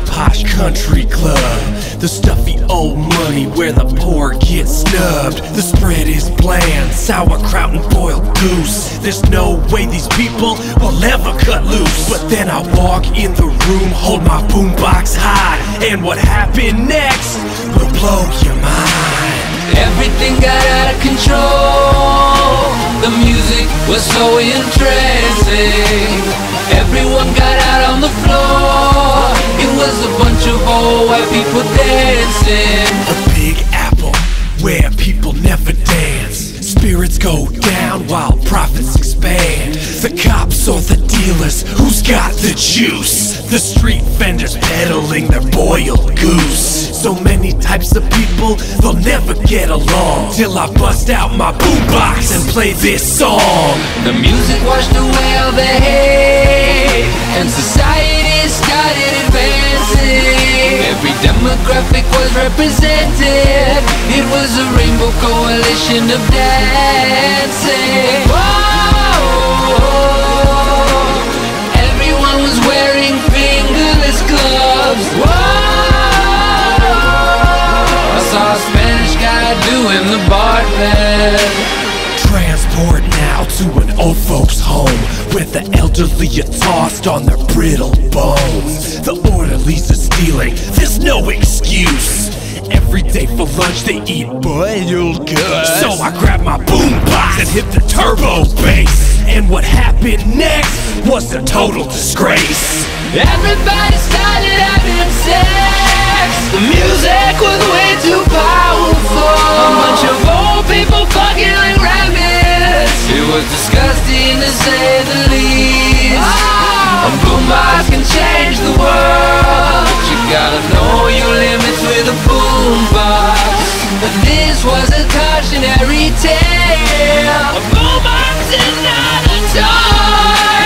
posh country club, the stuffy old money where the poor get snubbed. The spread is bland, sauerkraut and boiled goose. There's no way these people will ever cut loose. But then I walk in the room, hold my boombox high, and what happened next will blow your mind. Everything got out of control. The music was so entrancing. Everyone got out on the floor. It was a bunch of old white people dancing. The Big Apple, where people never dance. Spirits go down while profits expand. The cops or the dealers, who's got the juice? The street vendors peddling their boiled goose. So many types of people, they'll never get along, till I bust out my boombox and play this song. The music washed away all the hate, and society started advancing. Every demographic was represented. It was a rainbow coalition of dancing. Whoa, everyone was wearing fingerless gloves. Whoa, I saw a Spanish guy doing the bartend. Transport now to an old folks' home, where the elderly are tossed on their brittle bones. The orderlies are stealing, there's no excuse. Every day for lunch they eat boiled goods. So I grab my boombox and hit the turbo bass. And what happened next was a total disgrace. Everybody started having sex. The music was way too powerful. A bunch of old people fucking like rabbits. It was disgusting to say the least. A boombox can change the world, but you gotta know your limits with a boombox. But this was a cautionary tale. A boombox is not a toy.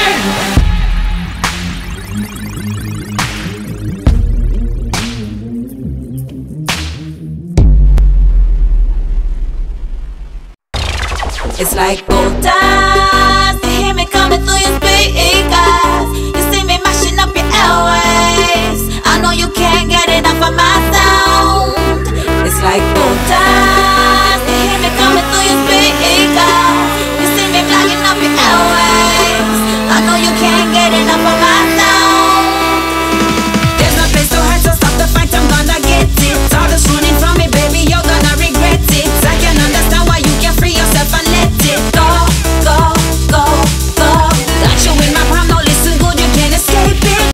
It's like gold dust. You hear me coming through your speakers. You see me mashing up your airwaves. I know you can't get enough of my sound.